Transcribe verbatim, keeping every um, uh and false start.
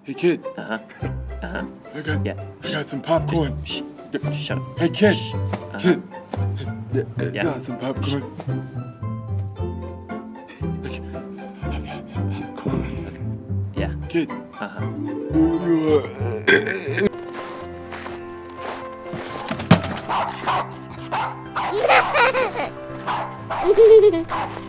Hey, kid. Uh-huh. Uh-huh. I got, Yeah. I got some popcorn. Shh. Shut up. Hey, kid. Uh-huh. Kid. I Yeah. got some popcorn. I got some popcorn. Yeah. Kid. Uh-huh. Who you are?